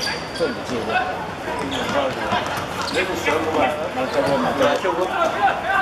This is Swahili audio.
这不介意。那个小路啊，那叫我。